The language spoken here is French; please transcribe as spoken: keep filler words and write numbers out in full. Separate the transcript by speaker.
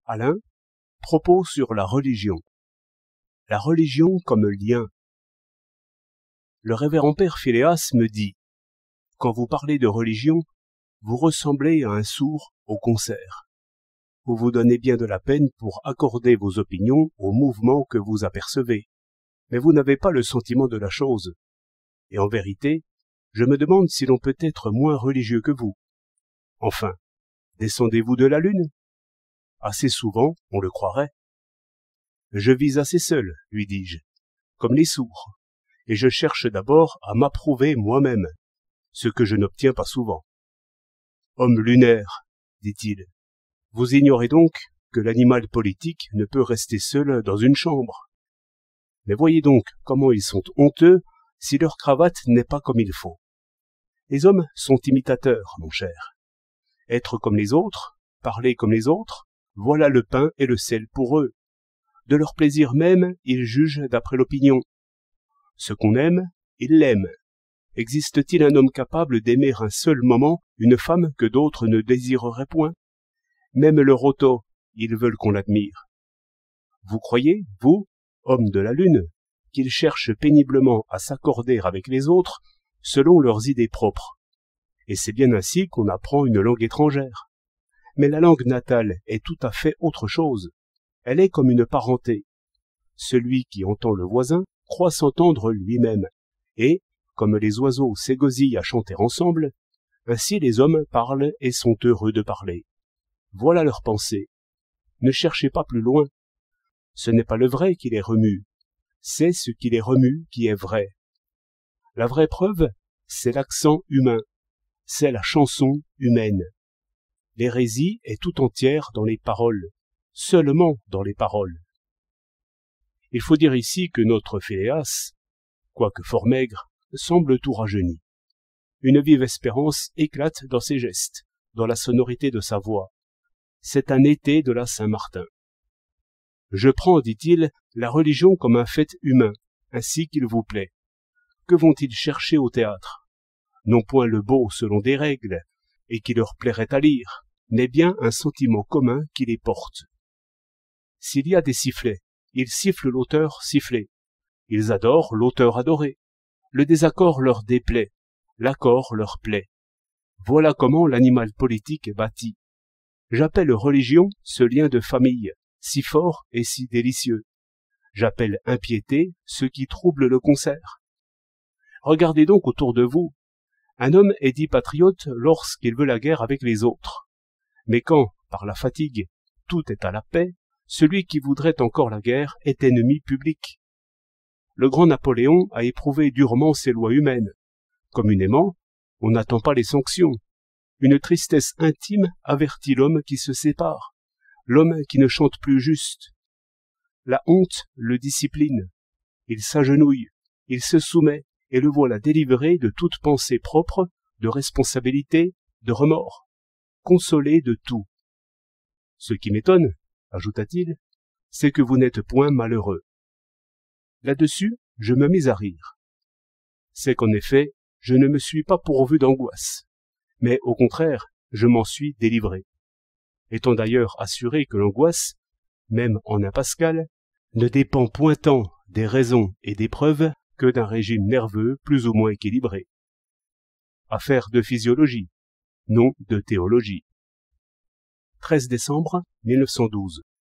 Speaker 1: Alain, propos sur la religion. La religion comme lien. Le révérend père Philéas me dit, quand vous parlez de religion, vous ressemblez à un sourd au concert. Vous vous donnez bien de la peine pour accorder vos opinions au mouvement que vous apercevez, mais vous n'avez pas le sentiment de la chose. Et en vérité, je me demande si l'on peut être moins religieux que vous. Enfin, descendez-vous de la lune? Assez souvent, on le croirait. Je vis assez seul, lui dis-je, comme les sourds, et je cherche d'abord à m'approuver moi-même, ce que je n'obtiens pas souvent. Homme lunaire, dit-il, vous ignorez donc que l'animal politique ne peut rester seul dans une chambre. Mais voyez donc comment ils sont honteux si leur cravate n'est pas comme il faut. Les hommes sont imitateurs, mon cher. Être comme les autres, parler comme les autres, voilà le pain et le sel pour eux. De leur plaisir même, ils jugent d'après l'opinion. Ce qu'on aime, ils l'aiment. Existe-t-il un homme capable d'aimer un seul moment une femme que d'autres ne désireraient point? Même le roto, ils veulent qu'on l'admire. Vous croyez, vous, hommes de la lune, qu'ils cherchent péniblement à s'accorder avec les autres selon leurs idées propres? Et c'est bien ainsi qu'on apprend une langue étrangère. Mais la langue natale est tout à fait autre chose. Elle est comme une parenté. Celui qui entend le voisin croit s'entendre lui-même, et, comme les oiseaux s'égosillent à chanter ensemble, ainsi les hommes parlent et sont heureux de parler. Voilà leur pensée. Ne cherchez pas plus loin. Ce n'est pas le vrai qui les remue, c'est ce qui les remue qui est vrai. La vraie preuve, c'est l'accent humain, c'est la chanson humaine. L'hérésie est tout entière dans les paroles, seulement dans les paroles. Il faut dire ici que notre Philéas, quoique fort maigre, semble tout rajeuni. Une vive espérance éclate dans ses gestes, dans la sonorité de sa voix. C'est un été de la Saint-Martin. Je prends, dit-il, la religion comme un fait humain, ainsi qu'il vous plaît. Que vont-ils chercher au théâtre? Non point le beau selon des règles, et qui leur plairait à lire, mais bien un sentiment commun qui les porte. S'il y a des sifflets, ils sifflent l'auteur sifflé. Ils adorent l'auteur adoré. Le désaccord leur déplaît, l'accord leur plaît. Voilà comment l'animal politique est bâti. J'appelle religion ce lien de famille, si fort et si délicieux. J'appelle impiété ce qui trouble le concert. Regardez donc autour de vous. Un homme est dit patriote lorsqu'il veut la guerre avec les autres. Mais quand, par la fatigue, tout est à la paix, celui qui voudrait encore la guerre est ennemi public. Le grand Napoléon a éprouvé durement ces lois humaines. Communément, on n'attend pas les sanctions. Une tristesse intime avertit l'homme qui se sépare, l'homme qui ne chante plus juste. La honte le discipline. Il s'agenouille, il se soumet, et le voilà délivré de toute pensée propre, de responsabilité, de remords, consolé de tout. Ce qui m'étonne, ajouta-t-il, c'est que vous n'êtes point malheureux. Là-dessus, je me mis à rire. C'est qu'en effet, je ne me suis pas pourvu d'angoisse, mais au contraire, je m'en suis délivré. Étant d'ailleurs assuré que l'angoisse, même en un Pascal, ne dépend point tant des raisons et des preuves que d'un régime nerveux plus ou moins équilibré. Affaire de physiologie, non de théologie. treize décembre mille neuf cent douze.